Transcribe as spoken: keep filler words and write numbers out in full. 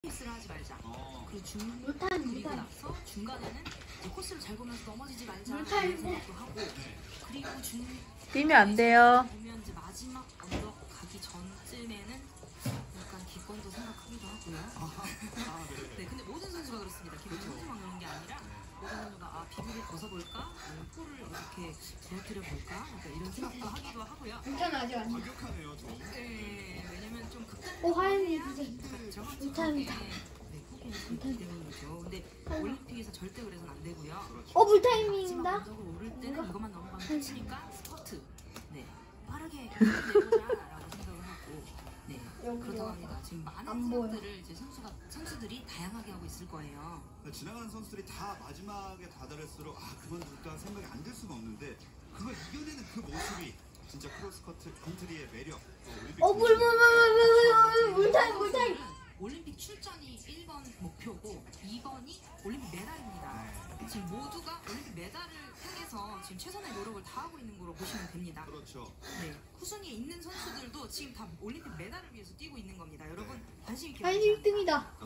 미스를 하지 말자. 어. 그리고 중 물타임, 그리고 물타임. 나서 중간에는 이제 코스를 잘 보면서 넘어지지 말자 물타임. 이런 생각도 하고 그리고 중 뛰면 안 돼요. 보면 이제 마지막 언덕 가기 전쯤에는 약간 기권도 생각하기도 하고요. 아, 네. 네, 근데 모든 선수가 그렇습니다. 김민 선수만 그런 게 아니라 모든 선수가 아 비비를 벗어볼까, 아니면 포를 어떻게 부러뜨려 볼까, 약간 이런 생각도 하기도 하고요. 괜찮아, 아직 아니야. 완벽하네요, 저. 네, 왜냐면 좀 극단. 오, 하연이 이제 정확하게 물타임이다. 네, 포기는 절대 때문이죠. 근데 올림픽에서 절대 그래서는 안 되고요. 그렇죠. 어, 마지막 물타임입니다. 언덕을 오를 때는 뭔가? 이것만 넘어가면 끝이니까 스퍼트. 네, 빠르게 내보자라고 생각을 하고. 네, 그렇다고 합니다. 지금 많은 안 보여. 생각들을 이제 선수가 선수들이 다양하게 하고 있을 거예요. 지나가는 선수들이 다 마지막에 다다를수록 아 그만둘까 생각이 안 들 수가 없는데 그걸 이겨내는 그 모습이 진짜 크로스커트 컨트리의 매력. 또 올림픽 어, 물, 물, 물, 물, 물, 물, 물타임, 물타임. 선수들은 올림픽 출전이 일 번 목표고 이 번이 올림픽 메달입니다. 네. 지금 모두가 올림픽 메달을 향해서 지금 최선의 노력을 다하고 있는 거로 보시면 됩니다. 그렇죠. 네, 후순위에 있는 선수들도 지금 다 올림픽 메달을 위해서 뛰고 있는 겁니다. 여러분 관심 있게 하연이 보셔야 일 등이다.